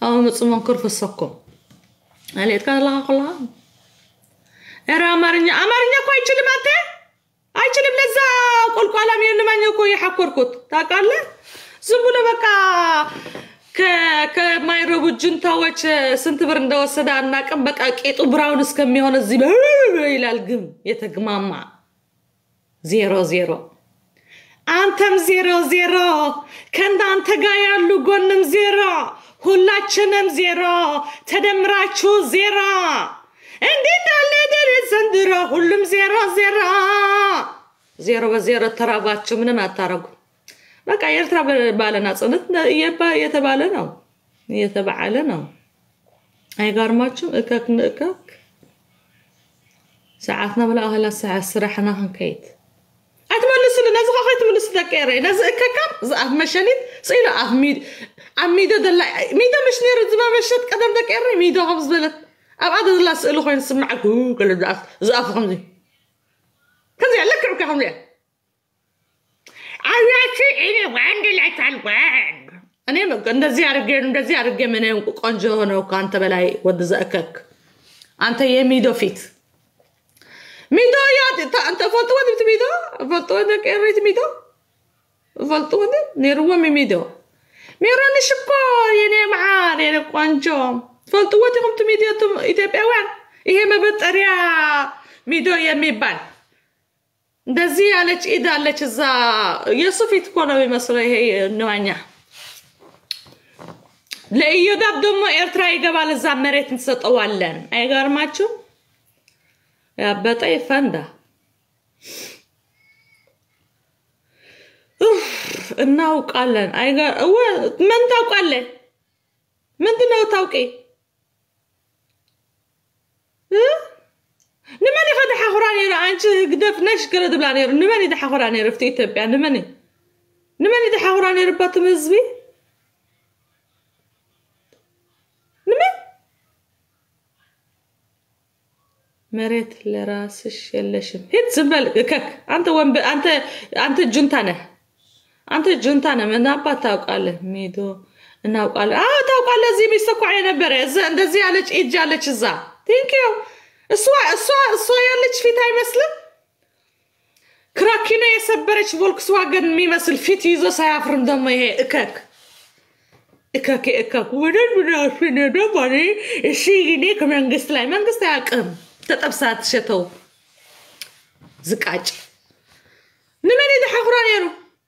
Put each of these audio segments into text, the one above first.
أو مصمم كرف السكم عليك كذا لا كلها إرا أمرني كوي كلمته أي كلمة لزا كل كلام ينمى يكوي يحكركت تاكله زبونة بكا ما يروج جنتاوش سنتبر ندوا سدا ناكم بكا كيتو براونس كم يهون الزبا إلى الجم يتجمع 0-0 أنتم 0-0 كنت أنت جاي اللوجونم 0 هلاتشنم 0 تدمراتشو 0 عندي تالدر سندرا هلم 0-0 تراباتشو من ما ترقو بقى يرترا بالنا صنت يتبعلنا أي قرماتشو إكاك ساعتنا بلا أهلا ساعة سرحنا هنكيت أتمنى لنا زغاخي تملس ذكري نزق كم زعف مشانيت صير عميدو دلا ميدو مش نير زما مشت قدم ذكري ميدو خبز بلت أبعد الله سألو خوين سمعك كل زعف خمزي كذي عليك ركع خمزي عياتي إني وعندي لا تعلقان أنا ما كنت زيارة جيم من قنجة هنا وكانت بلاي ود زأكك أنت يا ميدو فيت ميدو يا أنت فلتوا ده ميدو فلتوا ده كيريت ميدو فلتوا ده نيروا ميدو ميراني شكور يعني معار يعني قنجة فلتوا ده قمت ميدو يتبعوان إيه ما بتريا ميدو يا ميبان ده زي على إذا على كذا يصفي تكون بمصر هي نوعنا لا يدب دم إرتراي قبل الزمرة نسيت أولاً أي غير ماتشو يا بطي فندا إنه قالن أي غير هو من تقالن من دنا توقي نماني خد حقراني رأنت قدف نش كرد بلاني نماني ده حقراني رفتي تبع نماني ده حقراني ربات مزبي مريت لراسش يلشم هيت زبل كك أنت جنتانة من أبا تاوقاله ميدو ناوقاله تاوقاله زي بيسكو عينه برز عند زي على إيد جالك زا ثانك يو السوا يالك في تاي مسلم كراكينا يسبرش فولكس واجن مي مسل فيت يزو سيافرم دم هي إكاك ودن فينا دماني الشيء كمان قستلاي من قستلاي أكم تتبسات شتو زكاج نماني ده حقران يرو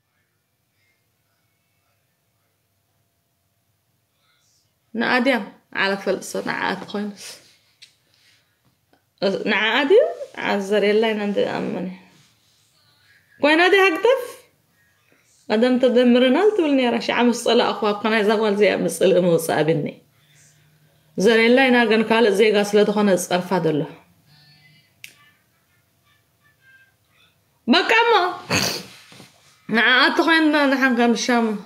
نعاديم على فلسة نعاد خوينس نعاديم عزري الله ينندي أمني كوين هادي هكتف أدم تدمرنا تقولني راشي عم الصلاة أخوة قناة زغوال زي عم الصلاة موسى أبني زري الله يناقن قال زي قاسلة خونة صرفة دله بكما نعاد خوين نحن كم الشام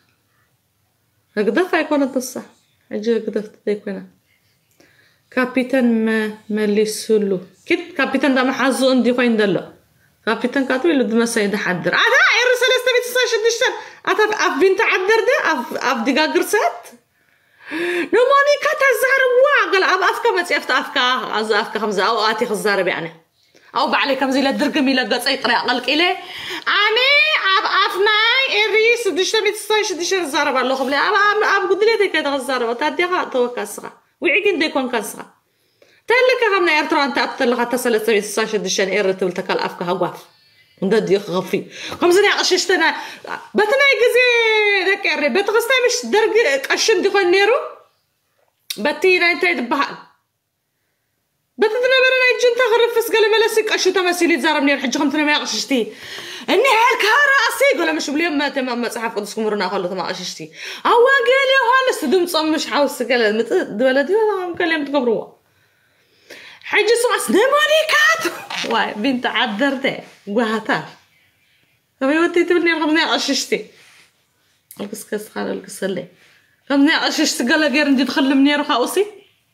هكذا يكون التصح أجي هكذا تديكونا كابيتان مالي سولو كيف كابيتان ده محازو عندي خوين دله كابيتان كاتو يلو دم سيد حدر إرسل استبيت الساشة أتف أف بنت عدر ده أف دقاقر سات نماني كاتا الزهر قال أفكا ما تيفت أفكا خمسة أو آتي خزارة يعني أو بعلي كم زي للدرقم يلقى أي طريقة قالك إلي أنا أف ماي إريس دشتميت الساشة دشتميت الزهر بالله قبلي أب قد لي كده خزارة وتاديها تو كسرة ويعيقين ديكون كسرة تلك همنا يرترى أنت أبتلغ تسأل استبيت الساشة دشتميت إرتو التكال أفكا هقواف وندد يخفي خمسة عششتنا بتنا يجزي ذكر بتغسطي مش درج قشم دخل نيرو بتينا انت يدبها بتدنا برنا يجون تغرفس قال ملسك قشو تمثيلي زارب نير حج خمسة ما يقششتي اني هالكارا أسيق ولا مش بليوم ما تمام مصحف قدسكم مرنا خلوا ما قششتي أو قال يا هون استدوم صم مش حاوس قال دولتي ولا كلام تقبروا حج سواس نمانيكات واي بنت عدرته وهاتا كم يوتي تبني خمسة قششتي القص خال القص اللي خمسة قششتي قال غير ندي دخل مني روح أوصي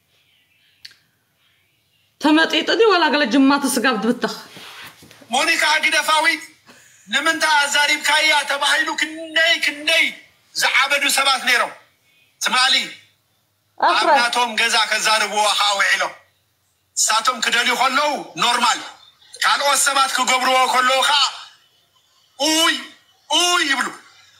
تمطي تدي ولا قال جمعة سقابت بالتخ مونيكا عقد فاوي لمن تعزاري بكايا تبايلو كني زعبدو سبات نيرو سمالي أبناتهم جزا كزاربوا حاوعلو ساتهم كدلي خلوا نورمال كانوا السبات كجبروا خلوا خا أوي يبلو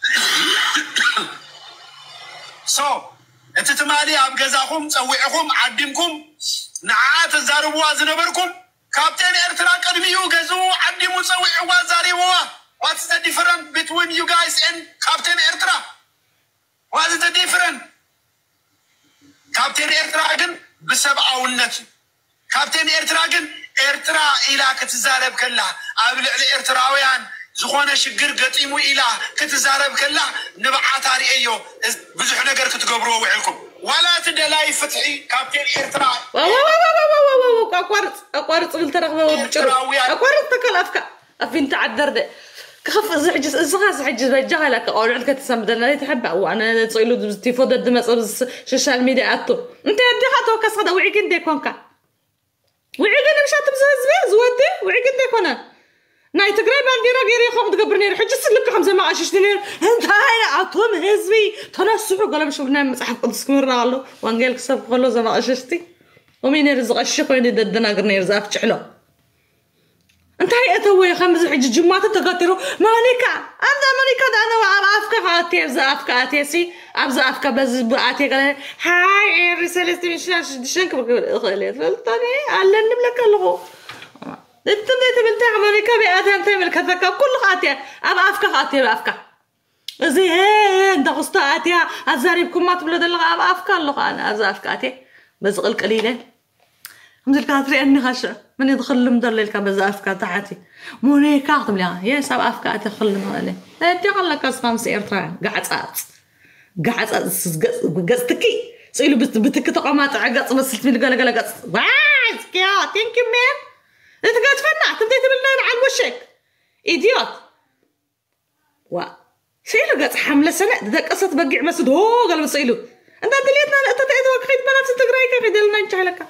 أنت تمالي أبجزاكم سويكم عدمكم نعات الزاربوا زنبركم كابتن إرترا كدميو جزو عدموا سويكوا زاربوا. What's the difference between you guys and Captain Ertra? What is the difference? Captain Ertra again, بسبب أولنت. Captain Ertra again, Ertra إلى كتزارب كله. أبلع الإرتراويان زخون شجر قتيمو إلى كتزارب كله. نبعات هاري أيو بزحنا قر كتقبروا وعلكم. ولا تدلاي فتحي كابتن إرترا. أقارط قلت رغبة أقارط تكل أفكار. أفين تعذر ده. كخف زعجز زعجز بجهلك أقول عندك تسمدنا لا تحبه وأنا تصيلو تفضل الدمس السوشيال ميديا أتو أنت أدي خاطر كسر وعيقن ديكونك وعيقن مش هتبزز زودي وعيقن ديكونا نايت قريب عندي راجيري خم تقبرني حجز لك 5 ما عشتني أنت هاي عطوم هزبي تنسحوا قال مش بنام مسح قدس مرة الله وانجيل كسب خلوا زمان عشتي ومين يرزق الشيخ وين يددنا قرني يرزق تحلو أنت هاي أتوي 5 حج جمعة تقاتلوا مانيكا أنت مانيكا أنا وأفكا فاتي أبز أفكا أتيسي أبز أفكا بز بأتي قال هاي الرسالة تمشي شنك بقول فلتاني على النملك اللغو تبلتي مانيكا بأتي أنت ملك هذاك كل خاتي أب أفكا خاتي بأفكا زي هي أنت قصة أتي أزاريبكم ما تبلد اللغة أب أفكا اللغة أنا أبز أفكا أتي بس قل قليلة همزل كاتري أني خاشة من يدخل المدلل كبز أفكار تحتي موني كاتب لها يا سب أفكار تدخل المدلل لا تقول لك أصلا سيرتها قاعد قصتكي سئلوا بتك تقامات عقص بس قال قص واز كيا ثانك يو مان أنت قاعد فنان تبدأ تبلين عن وشك إيديوت وا سئلوا قص حملة سنة ده قصة بقع مسد هو قال بسئلوا أنت دليتنا أنت تعيد وقت بنفس تقرأي كيف دلنا نجعلك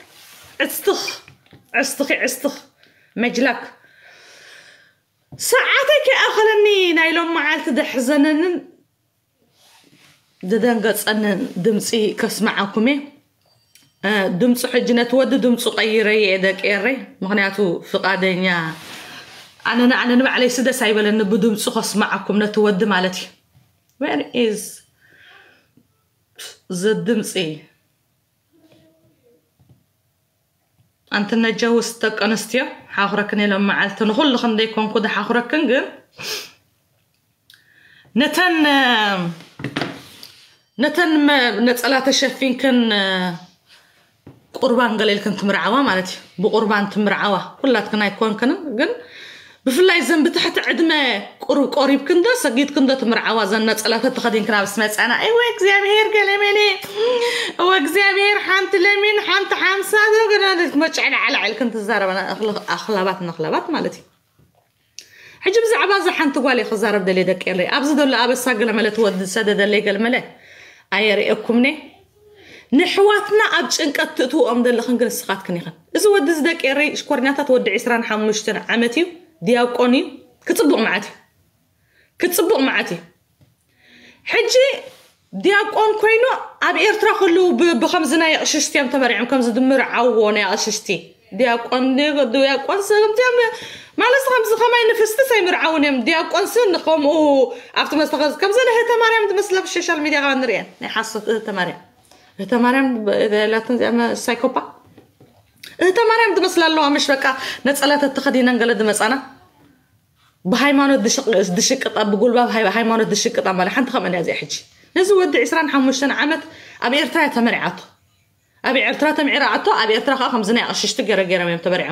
عستخ مجلك ساعتك أخلني نايلون معالت دحزنن ددان قص أن دمسي كسمعكمي دمس حجنا تود دمس قيري يدك إيري مغنياتو فقادينيا أنا نبع علي سدى سايبة لأن بدمس خسمعكم نتود مالتي where is the دمسي أنت نتجوزتك أنستيا حاخركني لما عالت نقول لخن ديكون كده حاخركن جن نتن نتسألها تشافين كن قربان قليل كنت مرعوة مالتي بقربان تمرعوة كلها تكنا يكون كنا جن بفلاي زنب تحت عدمة قريب كندا سقيت كندا تمرعوة زن نتسألها تتخدين كنا بسمعت أنا أيوة إكزامير كلامي وإكزامير حانت لمين حانت حامسة قلنا مش على كنت الزارة أنا أخلابات مالتي حجب زعبازة حانت قوالي خزارة بدلي دك يلي أبزد ولا أبز ساقل ملت ود سدد اللي قال ملت أيري أكمني نحواتنا أبش إنك أتتو أمد اللي خنقل السقات كنيخن إذا ود زدك يري شكورناتا تود 20 حمشتنا عمتي دياقوني كتصبق معتي حجي دياقون كوينو أبي إرترا خلو بخمسنا يقششتي أم تبرعم كم زدمر عووني يقششتي دياقون دياقون سلمتي ما لسه خمسة خماي نفست سايمر عوني دياقون سن خم أفتح مستخدم كم زنا هي تمارين تمثل في السوشيال ميديا غندرين نحصل تمارين لا تنزل أما سايكوبا تمارين تمثل الله مش بكا نتسألها تتخدينا نقلد مسأنا بهايمانو دشق طب بقول باب هايمانو دشق طب مالي حنت خمن هذه حجي نزود 20 حمشتنا عمت أبي إرترا تمرعته أبي إرترا تمرعته أبي إرترا خمسة أششت جرا ميم تبرعم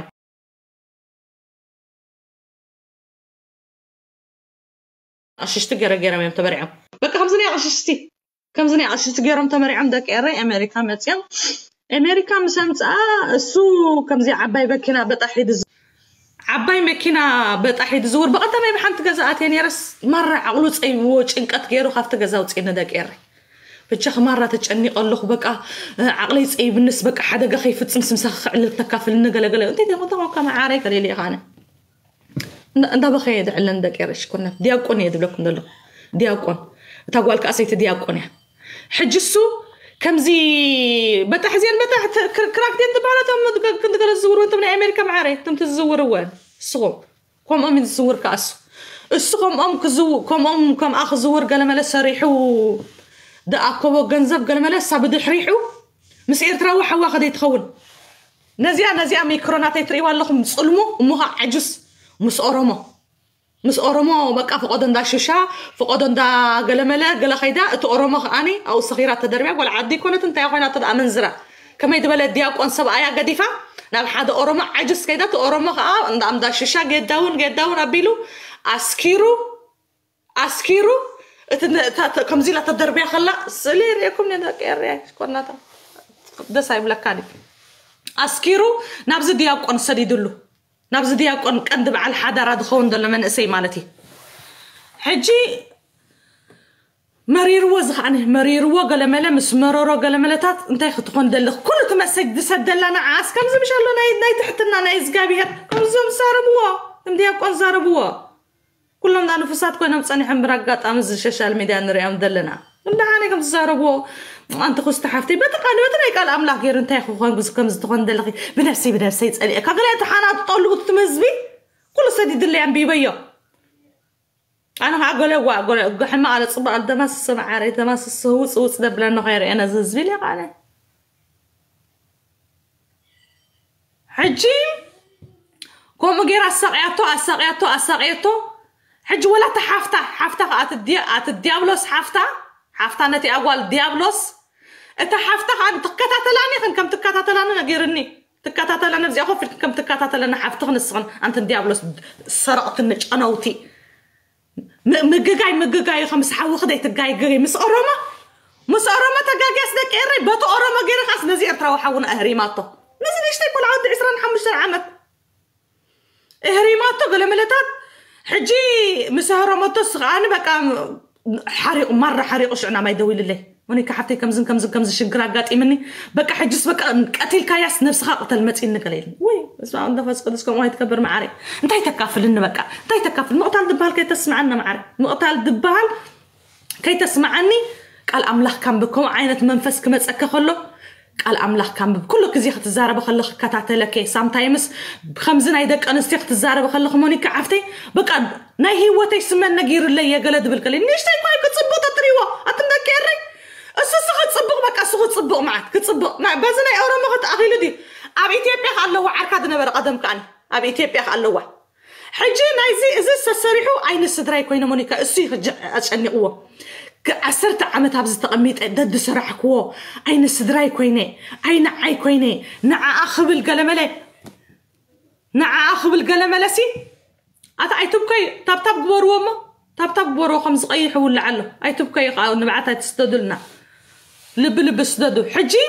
أششت جرا ميم تبرعم بك خمسة أششتي كم زني أششت جرا تمرعم دك إيري أمريكا متيم أمريكا مسمت سو كم زي عباي بكنا بتحيد عباي مكينا بتحيد زور بقى تمام بحنت جزاءات يعني رس مرة عقلو تصيب وجه إنك تجيرو خافت جزاء وتصيبنا دك إيري بتشخ مرة تجني قلخ بقى عقلي تصيب بالنسبة حدا خايف تسمسم سخ على التكافل النقل أنت ده مطمع كم عارك اللي خانة ده بخير على دك إيري شكرنا دياقون يدبلكم دلو دياقون تقول كأسيت دياقون حجسو كمزي بتحزين كراكتين تبعنا كنت قال الزور وانت من امريكا معاري تم تزور وين الصغم كم ام تزور كاس الصغم ام كم اخ زور قال ما لسه ريحو داكو جنزب قال ما لسه بدح ريحو مسير تروح واخد يتخون نزيا ميكرونات يتريوا لكم تصلموا امها عجز مس أورمو بقى فقدن دا ششا فقدن دا قلملا قال خيدا أورمو أني أو صغيرة تدربيا ولا عدي كونت أنت يا خوينا تدعى منزرة كما يدبل دياب أنصب آيا قديفة نعم حدا أورمو عجز كيدا أورمو أم دا ششا جد داون أبيلو أسكيرو كم زيلة تدربيا خلا سلير يكون ندك إيريا كنا ده سايب لك كاني أسكيرو نبز دياب أنصدي دلو نبز دياب كندب على حدا راد خون دل من اسي مالتي حجي مرير وزخ عنه مرير وقال ملمس مرورو قال ملتات انتي خطخون دل كل تمسك دسدل لنا عاس كم زي مشالو ناي تحتنا نايز قابي كم زم ساربوا كم دياب كون ساربوا كلهم دا نفسات كنا مصاني حمرقات امز الشاشال ميديا نريهم دلنا ولا انا كم ساربوا انت خست حفتي بتقاني بتري قال املاح غير انت خو بس كم زتخون دلخي بنفسي تسالي كغلي تحانات طولو تمزبي كل سديد اللي عم بيبيو انا هقول حما على صبع الدماس السمع عاري دماس الصوص دبل انه غير انا ززبي لي قال حجي كوم غير الساقياتو حج ولا حافته الديابلوس حافته نتي اقوال ديابلوس انت حافته عن تكتاتلاني كم تكتاتلاني غيرني تكتاتلاني زي اخو كم تكتاتلاني حافته نسخن انت ديابلوس سرقت النج انوتي مغغاي خمس حاو خدي تغاي مس اوروما تغاغيس دك ايري بتو اوروما غير خاص نزي تروحون اهريماتو نزي ليش تيقول عاد 25 عام اهريماتو قلملتات حجي مسهرماتو صغان بقى حريق مرة حريق شعنا ما يدوي لله وني كحفتي كمزن شجرة قاتي مني بقى حجس بقى قتل كاياس نفسها قتل متين قليل وي بس ما عنده فاس قدسكم واحد كبر معاري انت يتكافل لنا بقى انت يتكافل نقطة الدبال كي تسمعنا معاري نقطة الدبال كي تسمعني قال أملاح كان بكم عينة منفس كم تسكخله قال أملاح كان بكل كزي خت الزارة بخلخ كتعتلك سام تايمس بخمسين عيدك أنا استيخت الزارة بخلخ موني كعفتي بقى ناي هو تيسمى نجير اللي يا جلد بالكلام ليش تاي ما كتصبط تريوه أتنكري السوسة تصبغ بقى السوق تصبغ معك كتصبغ مع بزنا أورا ما خت أغيل دي أبي تيبيخ الله وعركادنا برقدم كان أبي تيبيخ الله حجي نايزي إذا سريحو أين السدراي كوينه مونيكا السيخ أشأني قوة كأسرت عمت هبز تقميت ضد سرحك وو أين السدراي كوينه أين عاي كوينه نع أخذ القلملة سي أتا أي تبكي تاب قبروا ما تاب قبروا 5 دقايق ولا علو أي تبكي نبعتها تستدلنا لب استدلوا حجي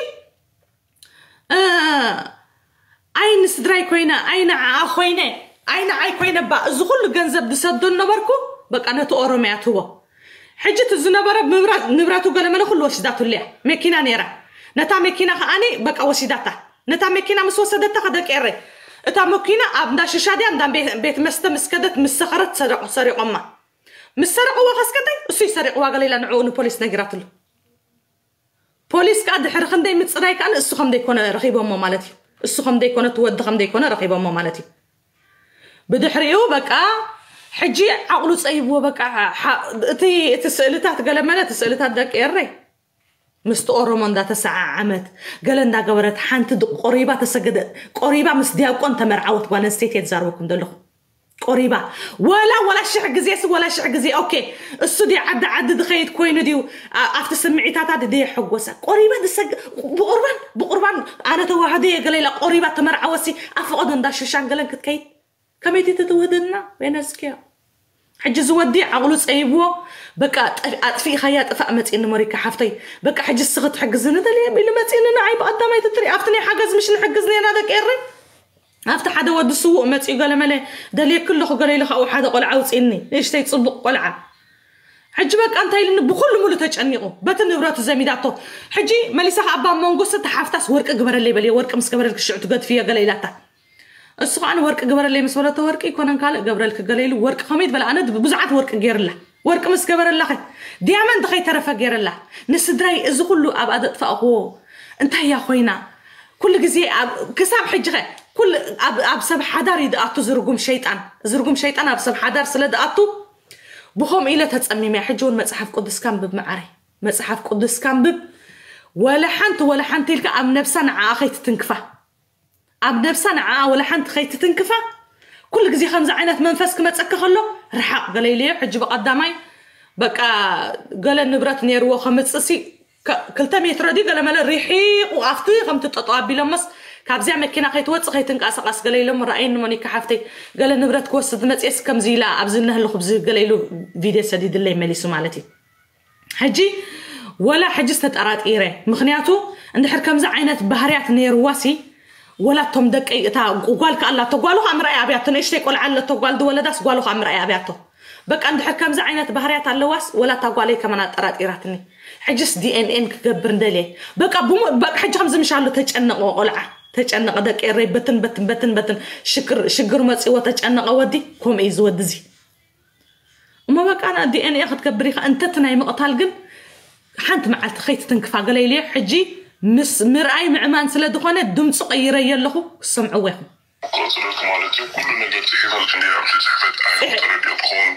أين السدراي كوينه أين عاي كوينه بقى زغل جنزب دسدلنا بركو بقى أنا تقرميات هو حجة الزنبرة نبراتو قال ما نخل وسيداتو اللي مكينا نيرا نتا مكينا خاني بقى وسيداتها نتا مكينا مسوسدتها خدك إيري اتا مكينا أبدا شادي أمدان بيت مسكدت مسخرت سرق أمه مسرق وخسكتي وسي سرق وقال لنا عون بوليس نجراتلو بوليس قاعد حرخن داي متصراي كان السخم داي كون رقيب أمه مالتي السخم داي كون تودخم داي كون رقيب أمه مالتي بدحريو بقى حجي عقلو صيبو بقى تي تسألتات قال ما لا تسألتات داك إيري مستقرمون دا 9 عامت قال اندا قبرت حانت قريبة تسجد قريبة مسدياقون تمرعوت وانا نسيت يتزاروكم دلو قريبة ولا شع قزي اوكي السودي عد دخيت كوينو ديو افت سمعيتات عد دي حقوسا قريبة بقربان انا توهدية قال لي قريبة تمرعوسي افقدن دا ششان قال انك كيت كميتي تتوهدنا بين اسكيا حجز ودي عقلو صيبو بقى اطفي خياط فامت ان مريكا حفتي بقى حجز سخت حجزنا دلي بيلو متيننا عيب قدامي تتري افتني حجز مش نحجزني انا داك ايري افت حدا ود السوق متي قال مالي دلي كله قال لي او حدا قلعه وصيني ليش تيصبق قلعه حج بقى انت لين بكل مولو تچنيقو بتنبرات زميداتو حجي مليسا ابا مونغوس تحفتاس ورق قبر اللي بلي ورق مسكبر لك شعت قد فيها قال لي لا السقان ورق قبر اللي مسولته ورق يكون قال قبر لك قال لي ورق خميد بلا انا بزعت ورق غير له ورك مس جبر الله ديامن دخي ترى غير الله نسدراي إذا كله أبعد أطفأه أنت يا خوينا كل جزء كسب حجة كل أب سب حدار يدقطو زرقوم شيطان أب سب حدار سلد قطو بخوم إلى تتأمي ما حجون مصحف قدس كان بب معري مصحف قدس كان بب ولا حنت تلك أم نفسنا عاخي تتنكفى أم نفسنا ولا حنت خي تتنكفى كل جزء خمسة عينات منفسك ما تسكخ له رح قال لي حج بقدامي بقى قال النبرات نيرو خمس سي كلتا متر دي قال مال الريحيق وأفتي خمت تطابي لمس كابزع مكينا خيت وص خيت تنقص قال لي لهم رأينا مني كحفتي قال النبرات كوست متيس كم زيلا أبزلنا الخبز قال له فيديو سديد اللي ماليسو مالتي حجي ولا حجست أراد إيره مخنياتو عند حركم زعينات بهاريات نيرواسي ولا توم دك أي وقالك الله تقولوا أمر أي أبياتو نيش تقول على تقول دو ولا داس قالوا أمر أي أبياتو بك عند حركم زعينات بهاريات اللواس ولا تقولي كمان أراد إيراتني حجس DNN كجبر ندلي بك بك حج خمسة مش على تجنق وقلعة تجنق دك إيري بتن شكر ما تسوى تجنق ودي كم يزود زي وما بك أنا DNA أخذ كبريخ أنت تناي مقطال جن حنت مع الخيط تنكفى قال لي حجي مس مرأي معمان سلا دخانة دم صغيرة يلخو سمعوا وهم. قلت لك مالتي كل نقدر تحيط عندي عم تحفظ أي طريقة بخون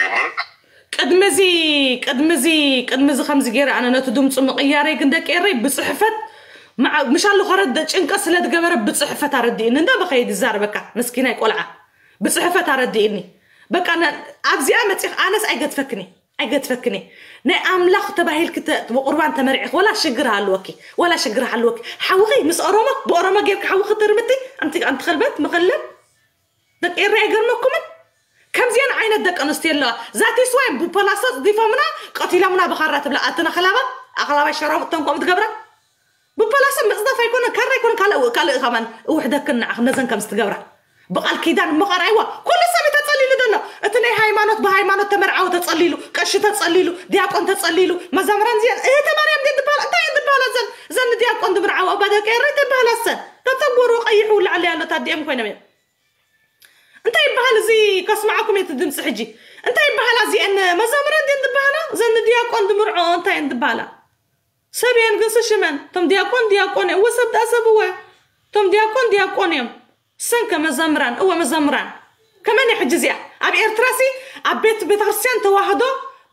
تشفى جمال. قد مزي خمس جيرة أنا نتدوم صغيرة جندك إيري بصحفة مع مش على خرد إنك أصلا تجبر بصحفة ترديني ده بخيد الزار بكا مسكينة يقولها بصحفة ترديني بك أنا أبزي أنا أجد فكني نأملخ تبعي الكتاب وقربان تمرعخ ولا شجرها الوكي حوغي مس أرامة بأرامة جيرك حوغ ترمتي أنت خلبت مغلب دك إيه رأي قرنكم كم زين عين الدك أنستيلا ذاتي سوين ببلاصات ضيفة منا قتيلة منا بخارات بلا أتنا خلابة الشراب تنقوم تقبره ببلاصة مصدفة يكون كلا كمان وحدة كنا نزن كم استقبره بقى الكيدان مقرأيوه كل سنة تصلي له دلنا اتني هايمانوت بهايمانوت تمرعو تصلي له قش تصلي له دياقون تصلي له مزامران زين ايه تماريم دي دبال انت دبال زن دياقون دمرعو وبدك ايه دبال السن تتصوروا قيحوا اللي عليها انا تديم كوينه مين انت يبهال زي كسمعكم يتدمس حجي انت يبهال زي ان مزامران دي دبال زن دياقون دمرعو انت دبال سبيان قص شمن تم دياقون هو سبت اسبوه تم دياقون يوم سنك مزمران هو مزمران كمان يحجزيا أبي إرتراسي أبيت بتغرسيان تواحدو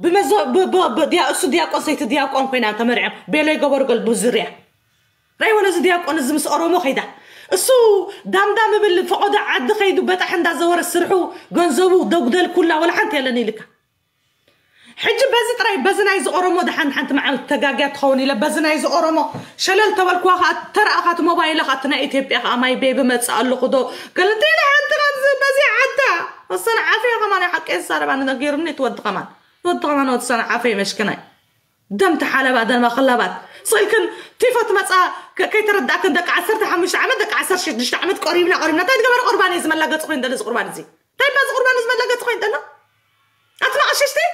بمزو دياقون سيت دياقون كوينا تمرعم بيلي قبر قلب الزريع راي وانا دياقون الزمس أرومو خيدا السو دام بالفقودة عد خيدو بتاح عند زوار السرحو قنزوو دوغدال كلها ولا حنت يلاني لك حج بازت راي بازنايز أورومو دحن حنت مع التجاجات خوني لبازنايز أورومو شلل تبالكوا خات ترى خات موبايل خاتنا إثيوبيا أماي بيبي ما تسأل خدو قالت لي حنت بازي عدا وصنع عافية كمان حق إيه صار بعد نغيرني تود كمان وتصنع عافية مش كناي دمت حالة بعد ما خلابات صيكن تيفت مسا كي تردك عندك 15 عمدك 10 شدش عمد قريبنا تاي تقبر قربان يزمن لقت خوين دلس قربان زي تاي باز قربان يزمن لقت خوين دلنا أطلع عششتي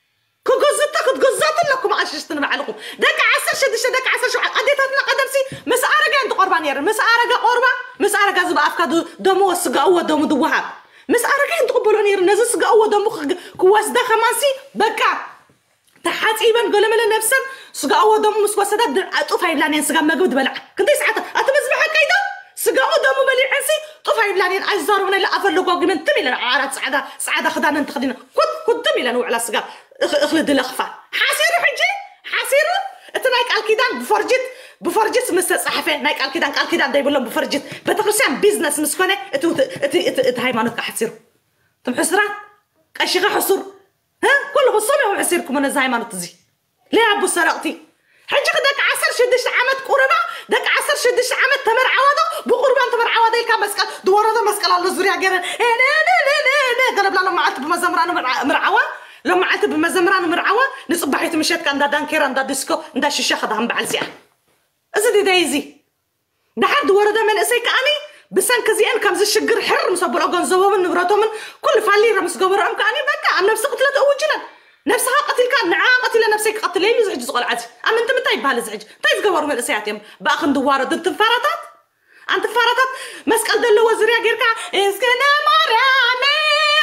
كجزات لكم عششتنا معلكم دك 10 شدش دك 10 شو قديتنا قدمسي مس أرجع عند قربان ير مس أرجع زب أفكار دمو السجاوة دمو دوها مس أرجع عند قبلون ير نزل السجاوة دمو كواس ده خماسي بكا تحت إيبان قال ملا نفسا سجاوة دمو مسوسة أطفى يبلانين سجا ما جود بلع كنت ساعتها أتمزح كيدا سجاوة دمو بلي عنسي طفى يبلانين أجزار من اللي أفر لقوا من تميلنا عارض سعادة خدانا انت خدينا كنت تميلنا وعلى سجا اخلد الأخفى حاسيرو اتنايك الكيدان بفرجت مستصحفين نايك الكيدان دايبول لهم بفرجت بتقرسيان بيزنس مسكونه ات هايمانوت حسيرو تم حسرات قشيغه حصر ها كل غصومي وحسيركم انا زي هايمانوت زي ليه ابو سرقتي حجك دك 10 شدش عمد قربه دك 10 شدش عمد تمر عوضه بقربان تمر عوضه كان مسكال دوره مسكال على الزريع غير لا قلب لنا معت بمزمران مرعوه لو معت بمزمران مرعوه نصبحت مشيت كان دا دانكير دا ديسكو دا شيشه خدهم بعلسيا ازدي دايزي ده حد ورده من اسيك اني بسان كزيان كم زي الشجر حر مصبر غنزوه من نبراتو من كل فالي رمس قبر ام كاني بكا ام نفس قتلت اوجنا نفسها قتل كان قتل نفسك قتل لي زعج صقل عادي ام انت متى يبال زعج طيب قبر من اسياتهم باخن دواره دنت فراتات انت فراتات مسكل دلو وزريا غيركا اسكنا مرامي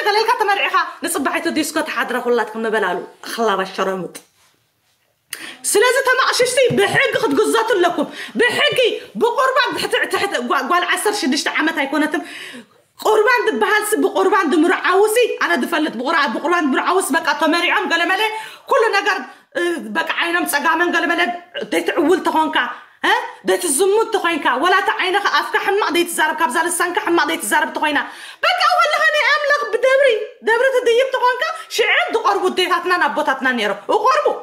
غلالك تمرعها نصبحت ديسكو تحضر كلاتكم نبلالو خلابة الشرمط سلازة تماششتي بحق خد قزات لكم بحقي بقربان تحت قال 10 عامات هيكونتم قربان دبهالس بقربان دمر عاوسي انا دفلت بقربان دمر عاوس بقى تمرعم قال مالي كل نجر بقى عينم صقامن قال مالي تتعول تخونكا ها ديت الزمود تخوينكا ولا تعينك افك حما ديت زارب كابزال السانك حما ديت زارب تخوينا بقى ولا هني املغ دبري تديب تخوينكا شعب دقربو ديتاتنا نبوتاتنا نيرو وقربو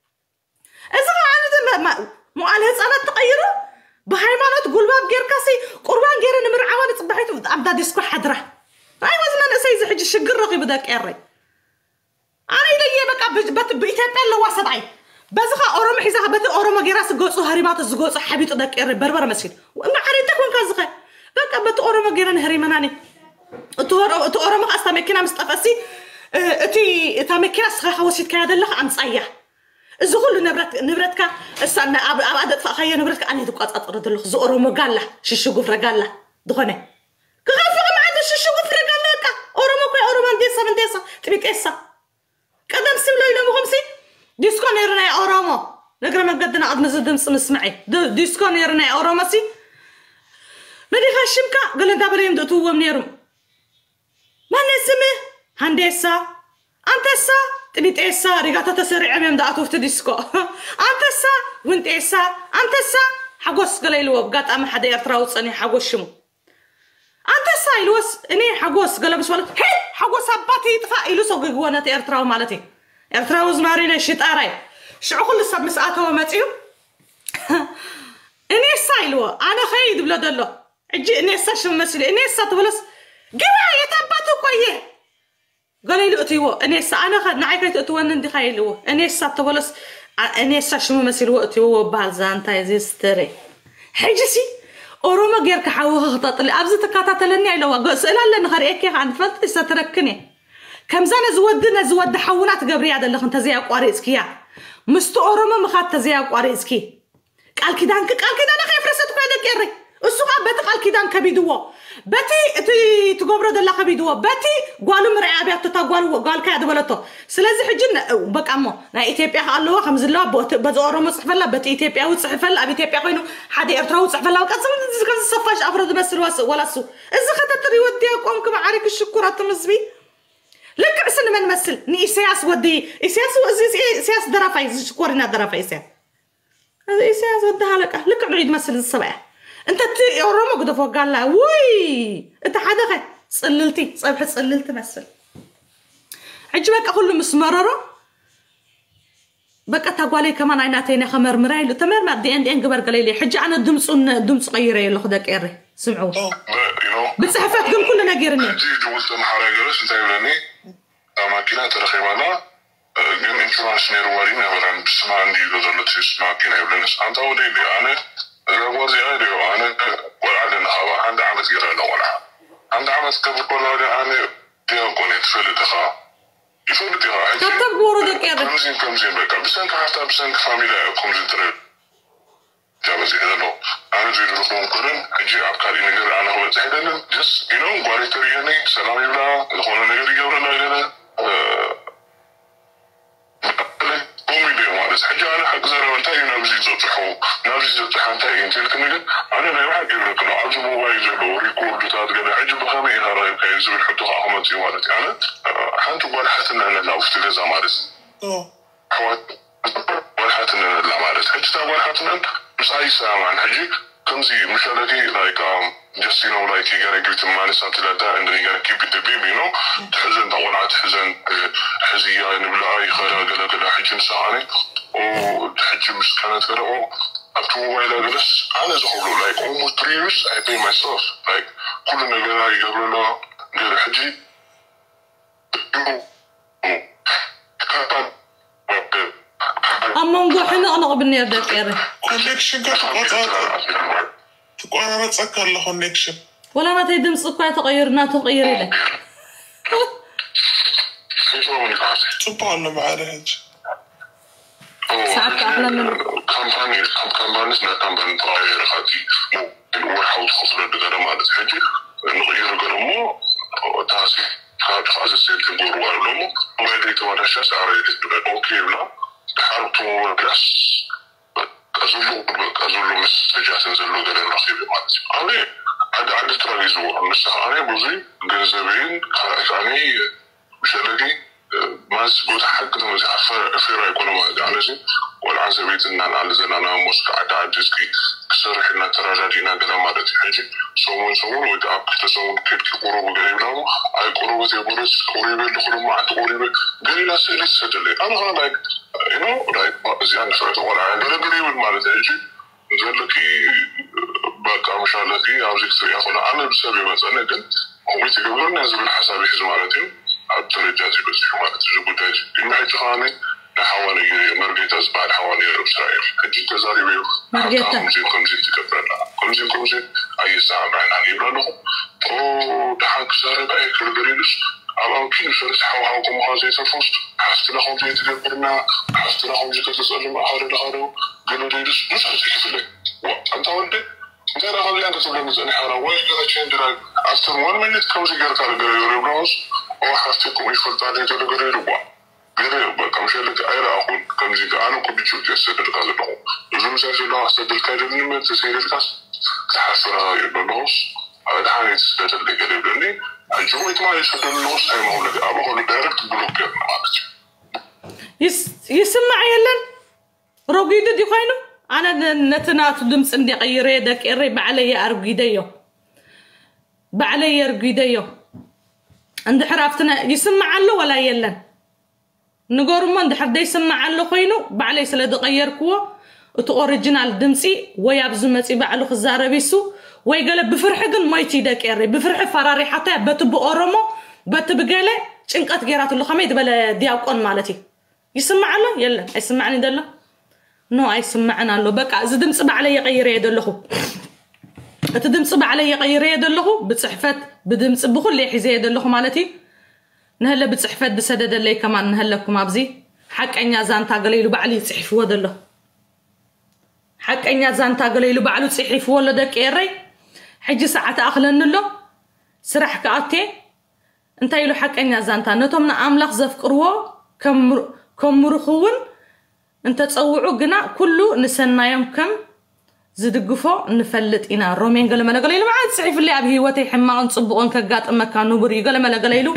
اذا انا مو على انا تغيروا بهايمانات قلباب غير كاسي قربان غير نمرعوان صبحيت ابدا ديسكو حضره اي وزنا نسي زحج الشقر رقي بدك اري انا الي بقى بايثيوبيا لواسطعي بزخا اورم حيزها بت اورم غيراس غوصو هريمات زغوصو حبيط دك اري بربر مسكين وما عريتك وين كازخه بقى بت اورم غيرن هريماناني تو اورم قاستا مكينه مستفسي اتي تا مكينه سخه وسيت كادلخ انصيح إذا كل نبرتك استنى أبعد فخير نبرتك أنا دقات أطرد اللخ زورو مقالة شو قفرة قالة دخنة كغافق ما عندش شو قفرة قالة كا أورو مكوي أورو من ديسا من ديسا تبيك إسا قدام سملو إلى مغمسي ديسكو نيرنا أورامو نقرأ ما قدنا عد نزدم سمسمعي ديسكو نيرنا أورامسي مدي خاشمكا قال دابا يمدو تو منيرم ما نسمه هندسة أنتسا تبيت إيسا رجعت تسرع من دعوة في ديسكو أنتسا وانت إيسا أنتسا حقوس قليلو بقات أم حدا يرتراوس أني حقوس شمو أنتسا يلوس أني حقوس قال بس ولا هي حقوس أباتي يطفى يلوس وجوانا تيرتراو مالتي يرتراوز مارينا الشيط أراي شو كل السب مساعته وماتيو أني إيسا أنا خيد بلا دلو أجي أني إيسا شو مسلي أني إيسا تبلس جوا يتباتو كويه قال لي أتيو أنا أنا خد نعيك أتوان عندي خيلو أنا تبلس أنا شو مسير أتيو بعزان تايزي ستري حجسي أوروما غير كحوه خطط اللي أبزت كاتات لني على وقص إلا لأن غريك عن فلت ستركني كم زنا زود حولات قبري هذا اللي خنت زيك واريسكيا مست أوروما مخات زيك واريسكي قال كده خايف رست كده كيري السوق بيت قال كده كبيدوه بتي تقبر دلا خبيدوا بتي قالوا مرعي أبيات تقول قال كذا ولته سلازي حجنا بق أمه نا إثيوبيا قالوا خمس الله بزورهم مصحف الله بتي إثيوبيا وصحف الله أبي إثيوبيا قينو حدا إرتراو وصحف الله وكذا كان الصفاش أفرد بس الواس ولا سو إذا خدت ريوديك قومك معارك الشكرات مزبي لك عسل ما نمثل ني سياس ودي سياس درافايز شكورنا درافايز هذا سياس ودها لك عيد مثل الصباح انت أوروما قد فوق قال لا وي انت حدا صللتي صبحت صللت مثل عجبك اقول مسمرره بقى تقولي كمان عيناتين خمر مرايل تمر ما بدي عندي انقبر قال لي حج انا دمص غيره يلا خدك اري سمعوا بصحفات قم كلنا غيرني جوزت محرقرش انت يبلني اماكن ترخيمانا قم انشورانس نيروالين يبران بسمع عندي غزلت اسمع كنا يبلنس انت ولي انا الوازي أيديو أنا وعلى نهار عند عمل جرا ولا عند عمل قبل كل هذا أنا تيجون يتفلت دخا يفلت دخا كتب بورو دكيرة كم زين بقى بس أنك حتى بس أنك فاميليا كم زين ترى جاب زي هذا لو أنا زي الرقم كلن أجي أفكار إني غير أنا هو زي هذا just قاري ترياني سلام يبلا الخون نغير يجورنا هذا قومي بيوم هذا حاجة أنا حق زرع وانتهي نابزي زوجحو نابزي زوجح انتهي انتي لكن أنا لا يوحد يقولك أنا عجب موبايل جلو ريكورد جتاد قد عجب خامي إذا رأيك يزوي الحدوها أحمد يوالتي أنا حانتو قول حتى أن أنا لا أفتي لزا مارس حوات قول حتى أن أنا لا مارس حجي تقول حتى أن بس أي ساعة عن حجي كمزي مشالتي like just like you're gonna give it to money something like that and then you're gonna keep it the baby تحزن طولعت حزن حزية نبلعي خيرا قلا حجم ساعني وحجي مش كانت كلا after موبايل جلس أنا زخلو like almost 3 years I pay myself like كلنا قلا يقولوا قلا حجي أما نقول أنا قبلني أبدأ كيري كونكشن تقول أنا أتذكر له كونكشن ولا ما تيدم صقع تغيرنا تغيري له طبعا معنا هج ساعات أحلى من كامباني اسمها كامباني تغير هذه الأول حاول خسر الدقارة ما تحجي نغير قرمو تاسي هذا خاصة سيد تقول وارلومو وما يدري توانا شاس عريض أوكي بلا حاربتو بلاس أزولو مسجات نزلو قلن رخيبي مالتي أنا عاد تراغيزو أمسا أنا بوزي قنزبين كاركاني بشلقي ماس قوت حقنا مزي أفيرا يكونوا مهدي عنزي والعنزة بيتنا على زنانا موسك عاد جزكي كسر حنا تراجعنا قلن مالتي حاجي سوون ويدا أبكتا سوون كيف قروب قريب لهم أي قروب تيبورس قريبة لخلو ما عند قريبة قرينا سيري سجلي أنا like you know like زي أنا فرت ولا عندنا قريب مالتي حاجي نزلكي بقى مش علىكي عاوزك سريع خلا أنا بسبب مثلا كن هو يتقبلنا نزل الحساب يحز مالتي الترجاتي بس شو مالتي جبتاجي كل ما يتخاني حوالي مرقيت أسبوع حوالي إسرائيل كنت تزاري بيو كمزين تكبرنا كمزين أي ساعة معنا نيبرانو أو دحاك زاري بأي كل قريبس أما كين فرس حوحاكم هذه تفوست حفت لهم جي تكبرنا حفت لهم جي تتسأل ما حاري لهارو قلوا ريدس نسا تكيف لي أنت ولدي أنت أنا غالي أنت تبقى مزاني حارا وين قد تشين دراج after 1 minute كمزي قرطة لقريب ناس أو حفتكم يفلتاني تلقريب قريب بقى مش اللي أيرا أخون كمزي أنا كنت شوتي أسدل قال لهم لازم سأسل الله أسدل كاجبني من تسير الكاس تحسرها يبقى ناس هذا حاجة تسدل اللي قريب لني الجويت ما يسدل الناس هاي ما هو لدي أبغى هو دايركت بلوك يا مالتي يسمع يلن روجيدو دي خاينو أنا نتنات دمس عندي غير دك إري بعلي أرجيديو بعلي أرجيديو عند حرافتنا يسمع له ولا يلن نقول ما عند حد يسمع له خاينو بعلي سلاد غير كوا أوريجينال دمسي ويابزو متي بعلو خزارة بيسو ويقلب بفرح قن ما يتيدك إري بفرح فراري حتى بتبو أورمو بتبقاله شنقات جيرات اللي خميد بلا دياقون مالتي يسمع له يلا يسمعني دله نو يسمعنا له بقى إذا دمس بعلي يغير يد له تدمس بعلي يغير يد له بتصحفت بدمس بكل يحيز يد له مالتي نهلا بتصحفت بسدد اللي كمان نهلكم أبزي حق أني زان تاقليلو بعلي تصحف ودله حق أني زان تاقليلو بعلو تصحف ولا دك إيري حجي ساعة أخلن له سرح كأتي انت يلو حق أني زان تانتهم نعمل زفقروه كم رخون انت تصوعوا قنا كله نسنا يمكن زدقفو نفلت إنا رومين قال ما لقليلو ما عاد سعيف اللي أبهي وتي حماقن صبقون كقات أما كانوا بري قال ما لقليلو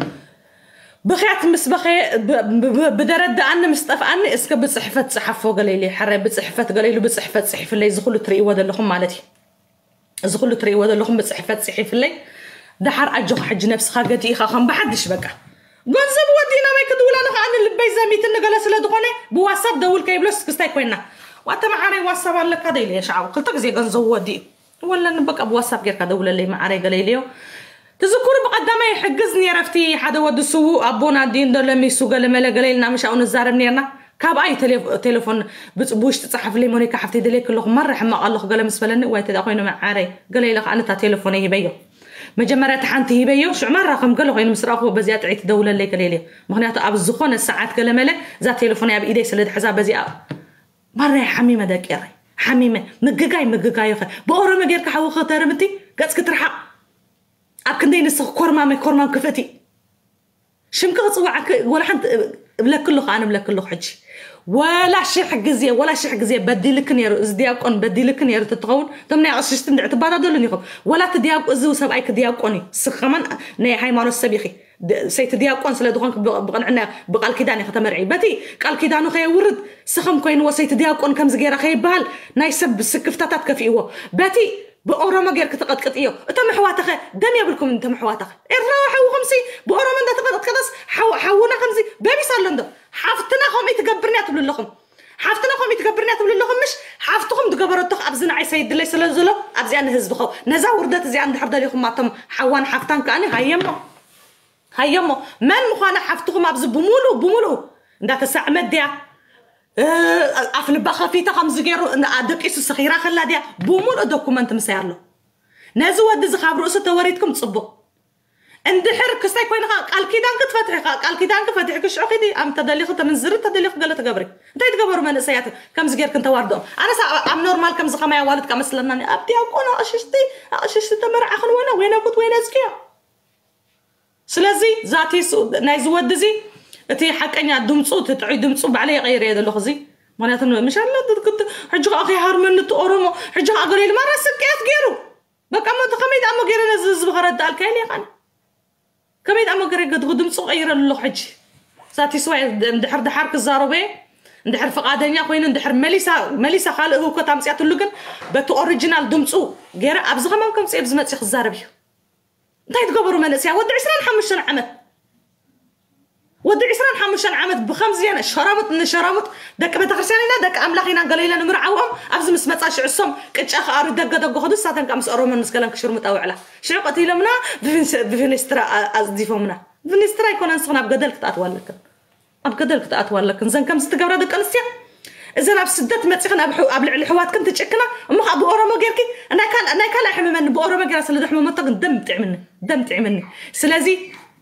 بخيات مسبخي بدرد أنا مستف أنا إسك بصحفة صحفه قليلي حرة بصحفة قليلو بصحفة صحف اللي يزخلوا تري وذا لهم مالتي يزخلوا تري وذا لهم بصحفة صحف اللي دحر أجو حج نفس خاقتي خاخم بحدش بقى جنزب ودينا ما يكدول أنا عن اللي بيزاميت النجلة سلا دخانة بواسب دول كيبلس كستايكوينا وقت ما عاري واسب على كذا يا شعب قلت زي جنزب ودي ولا نبقى بواسب غير كذا ولا اللي ما عاري قليليو تذكر بقدامي يحجزني عرفتي حدا ود سو أبونا دين دول لما يسوق لما لا قليلنا مش أون الزارب نيرنا كاب أي تليفون بوش تصحف لي مونيكا حفتي دليك كله مرة حما الله قال مسفلني ويتداخلين مع عاري قليلك أنا تليفوني يبيو مجمرة تحنتي بيو شو عمر رقم قالوا غير مسراقه بزيات عيت دولة اللي قليلة مغنيات أب الزخون الساعات كلامله ذات تليفوني أب إيدي سلد حساب بزياء مرة حميمة داك يا حميمة مججاي بقرا ما جيرك حوخ ترمتي قص كترحق أب كندين السق كورما كفتي شمك تصوعك ولا حد بلا كله أنا بلا كله حجي ولا شيء حجزيه ولا شيء حجزيه بدي لك نير ازدياقون بدي لك نير تتقون تمني عششت اعتبار دول نيخو ولا تدياق ازو سبعي كدياقوني سخمن ني هايمانو السبيخي سي تدياقون سلا دخون بقنعنا بقال كيداني ختمرعي بتي قال كيدانو خي ورد سخم كوين وسي تدياقون كم زغيره خي بال ناي سب سكفتاتات كفيو بتي بأورما غير كتقطقط إيو أنت محواتك دم يابلكم أنت محواتك الراحة وخمسي بأورما أنت تقطقط كدس حونا خمسي بابي صار لندو حافتنا خم يتقبرني أتبلو لكم حافتنا خم يتقبرني أتبلو لكم مش حافتكم تقبرتك أبزنا عي سيد الله سلزلو أبزي أنا هزبخو نزا وردت زي عند حفظة لكم معتم حوان حافتان كأني هيمو من مخانا حافتكم أبز بمولو ذاك الساعة مديا أفن بخافيتا خمس غيرو أدك إيش الصغيرة خلا ديا بومون دوكومنت مسير له نازو ود زخابرو ستوريتكم تصبو عند حرك كستاي كوين قال كيدان كتفتح كشعو خدي أم تدليخ تمنزر تدليخ قالت قبري أنت يتقبروا من السيات كم زغير كنت واردو أنا أم نورمال كم زخما يا والد كم سلناني أبدي أكون أششتي تمر أخن وين كنت وين أزكيا سلازي ذاتي ناي زود زي أتي حكينا دمصو تتعي دمصو بعلي غير هذا اللغزي معناته مش الله كنت حجة أخي هرمن تقرمه حجة أقولي ما راسك كيف غيره بقى ما تقميد أما غير نزز بغرد دال كايني قال كميد أما غير قد دمصو غير اللغ حج ذاتي سواء ندحر دحر كزاروبي ندحر فقادنيا خوين ندحر مليسا خالق هو كتامسيات اللغن بتو أوريجينال دمصو غير أبزغ ما كم سيبز ما تشخ زاربيو انتي تقبروا منسيا ود 25 عمت ود 25 عمت بخمزيان شرامت دك بتخرسانينا دك املاخينا قليلا نمرعوهم ابز مس مصاش عصم قچا خار دغ خدو ساتن كامس ارومن مسكلن كشرم طاوعلا شعو قتيلمنا بفينسترا ازديفومنا فينسترا يكون انسخنا بقدل كتاتوالك ابقدل كتاتوالك زين كم ستغبر دك انسيا اذا اب سدت مصيخنا اب لعل حوات كنت تشكنا اما ابو اورمو غيركي انا كان احممن بو اورمو غير سل دحمو متق دم تعمني سلازي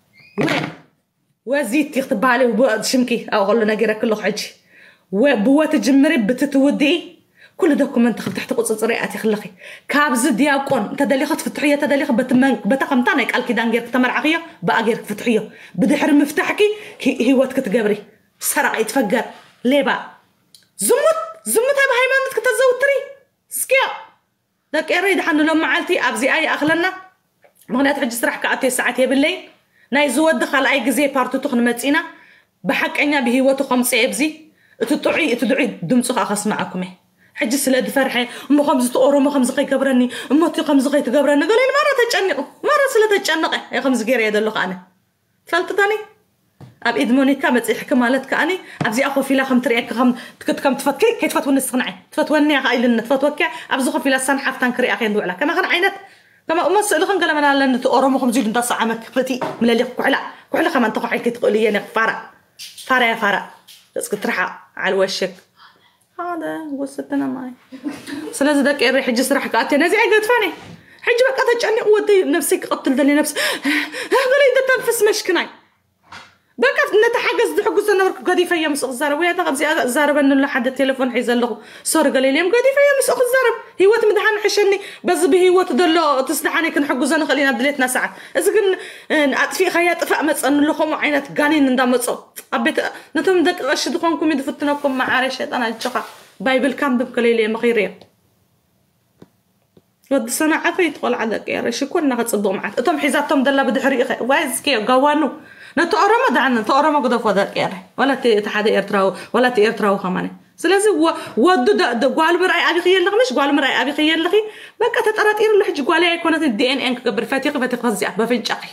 وزيت يختبالي وبو شمكي او قلنا غير كله حجي وبو تجمري بتتودي كل دوكمنت خف تحت قصصريات يخلخي كابز دياقون تدليخ فتحيه تدليخ بتقمطانه قال كيدان غير تمرعخيه بقى غير فتحيه بدحر مفتحكي هيوت كتغبري سرع يتفجر ليبا زمت بهايمانت كتزوتري سكيا داك يريد حنو لما عالتي ابزي اي اخلنا مغنيات حج سرح كاتي ساعات بالليل ناي زود دخل اي غزي بارتو تخن مصينا بحقኛ بهيوتو 5 ابزي تدعي دمصو خاص معكم حج سلاد فرحي ام 5 اورو ام 5 يكبرني امتي 5 تكبرني قال لي مره تጨنق مره سلا تጨنق يا 5 غير يدلو قانه فلتتاني اب ادمونيكا مصيحك مالت كاني ابزي اخو فيلا خم تريك خم كم تفكي كيف تفتوني صنعي تفتوني قايلن تفتوكي ابزي خو فيلا سن حفتان كري اخي ندوعلا كما خن عينت كما امس لخن قال انا لن تورمو خم زيد نتص عمك فتي ملالي كحلا كمان تقعي تقولي انا فارا بس كترحى على وشك هذا وصلتنا معي سلاز داك يري حج سرح كاتي نزي قد فاني حج بقى تجني ودي نفسك قتل دلي نفس قال لي تنفس مشكناي بقى نتحجز دحجز انا قاعد يفيا مسخ الزرب ويا تغبزي الزرب انه لحد التليفون حيزلغ صار قال لي قاعد يفيا مسخ الزرب هي وقت مدحن حشني بس به وقت دلو تصدحني كنحجز انا خلينا بدليتنا ساعه اذا كن اطفي خياط طفا مصن لكم عينات غانين اندامصو ابيت نتم دق قش دكونكم يدفتنكم مع عرش شيطان الجخا بايبل كام بكليلي مخيريه ود سنه عفيت قول عدك يا رش كنا كتصبوا معك اتم حيزاتهم دلا بدحري وايزكي قوانو نتقرم دعنا تقرم قد فدك يا ولا تحد إرتراو ولا تإرتراو خمانه سلازي ودو ده قال مرأي أبي خيال لغ مش قال مرأي أبي خيال لغي بقى تترات إير لحج قالي يكونت الدي إن إنك قبل فاتيق غزية بفنجاقي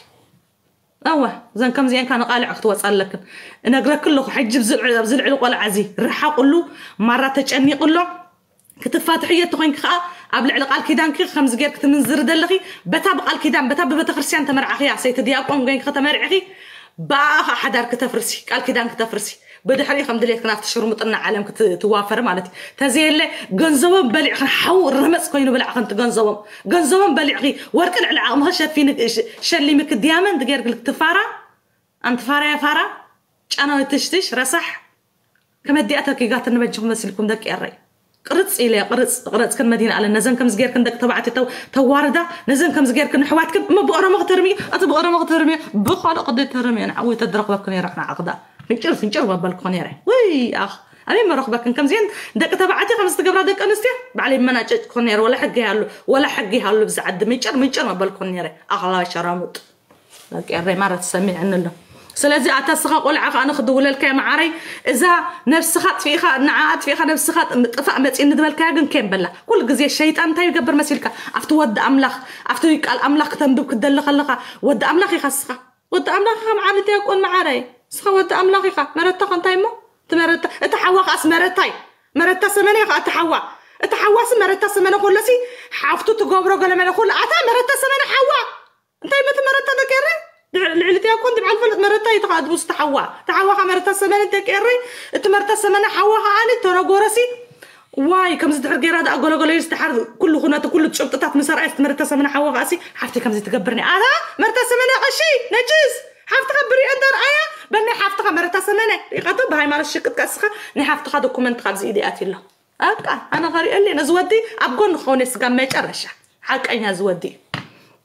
أوه زين كم زين كان قال عقد وصل لك أنا أقول كله حج بزلع له قال عزي رح أقول له مرة تجني قل له كتفاتحية تخين خا قبل على قال كيدان كي 5 غير كنت منزر دلغي بتابق الكيدان بتابق بتخرسيان تمرعخي عسيت دياقوم غين ختمرعخي بقى حدار كتفرسي قال كيدان كتفرسي بدحري خمدليت كنافت شرمطنا عالم كتوافر مالتي تزيله غنزوم بلع حو رمص كوينو بلع كنت غنزوم بلعي ورقن على عمها شافين شلي مك ديامن دغير قلت تفارا انت فارا يا فارا انا تشتش رصح كما دياتك يقات نبجهم مسلكم دك يري قرص الى قرص كن مدينه على نزن كم زغير كن دك تبعتي توارده نزن كم زغير كن حواتك ما بقرا مغترمي اتبقرا مغترمي بخال قد ترمي انا عويت ادرق بكن يرحنا عقده فنجر بالكون يري وي اخ امي ما رخبك كم زين دك تبعتي 5 قبره دك انستي بعلي مناجج كونير ولا حقي هالو بزعد منجر بالكون يري اخلا شرامط دك يري مره تسمع عن الله سلازي اتسخ قلعه انا خدول لك معري اذا نفسخت فيها نعات فيها نفسخت طفا مصين دبلكا كن كم بلا كل غزي الشيطان انت يغبر مسلك افتو ود املاح افتو يقال املاح تندب كدلخلخه ود املاح يخسخه ود املاح معرتي يكون معري سخوت املاح يخ مرتا كنتايمو تمرت اتحوا خاص مرتا سمنه خ اتحوا سمرتا سمنه كلسي حافتو تغبرو قال ما كل اتا مرتا سمنه حوا انت مت مرتا دكري العلتي كنت بعرف مرتا يتقاد بس تحوا مرتا سمنه دكري تمرتا سمنه حوا اني ترغورسي واي كم زدحر غيراد اقول يستحر كل خنات كل تشبطات مسار مرتا سمنه حوا غاسي حفتي كم تكبرني انا مرتا سمنه قشي نجس حافت خبري اندر ايا بني حافت مرتا سمنه يقطب هاي مال الشقت كاسخه ني حافت دوكمنت خالص ايديات الله اكا انا غري اللي نزودي ابغون خونس قام ميچرشا حقኛ زودي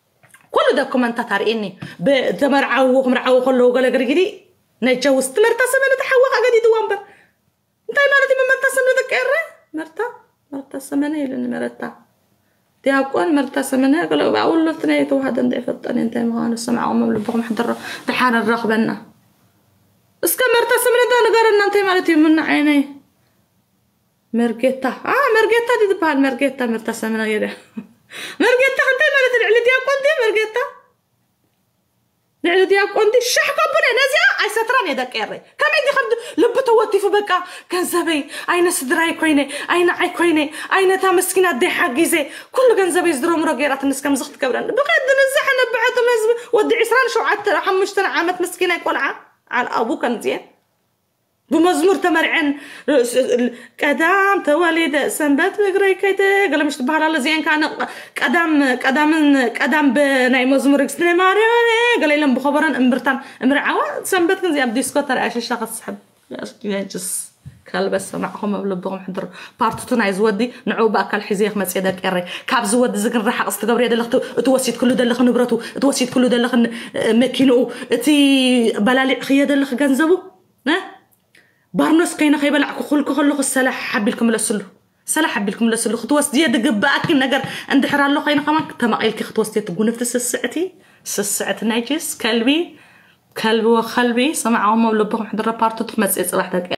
كل ده كومنتات عارقيني بتمرعو مرعو كله قال جرجدي نتجوز مرتا سمنة تحوق أجدي دوامبر أنت مالتي من مرتا سمنة ذكر مرتا سمنة لأن مرتا تيابقون مرتا سمنة قالوا بقول له ثنيت واحد عندي فتني أنت مغان السمع أمم لبقهم حضر دحان الرغبنا بس كم مرتا سمنة ده نقارن أنت مالتي من عيني مرجيتا مرجيتا دي تبع مرجيتا مرتا سمنة غيره مرجيتا أنت مالتي العلي تيابقون دي مرجيتا العلي تيابقون دي الشح كبنا نزيا أي ستراني ده كيري كم عندي خد لبته وطي في بكا كان زبي أين سدراي كويني أين عي كويني أين تامسكينات دي حاجزي كله كان زبي يزدرو مرجيرات الناس كم زخت كبران بقد نزحنا بعدهم لازم ودي عسران شو عت حمشتنا عامت مسكينة كلها على أبو كان زين بمزمور تمرعن قدام تواليد سنبات بقري كيته قال مش تبع على زين كان قدام بناي مزمور كسنة ماريانه قال لهم بخبرن امبرتان امرعوا سنبات كان زي ابدي سكوتر عاش شخص سحب جس كلبس معهم بلبهم حضر بارتو نايز ودي نعوب اكل حزيخ مسيده قري كاب زود زقن راح استقبري دلخت توسيت كله دلخ نبرته توسيت كله دلخ مكينو تي بلالي خيه دلخ غنزبو بارنوس كاينه خيبلعكو خلكو السلاح حبيلكم لسلو سلاح حبيلكم لسلو خطوس دي دقباك النجر عند حرال له كاينه كمان تمايلك خطوس دي تقول نفس الساعتي ناجس كلبي وخلبي سمعهم ولبهم حضر بارتو تمسيت صباح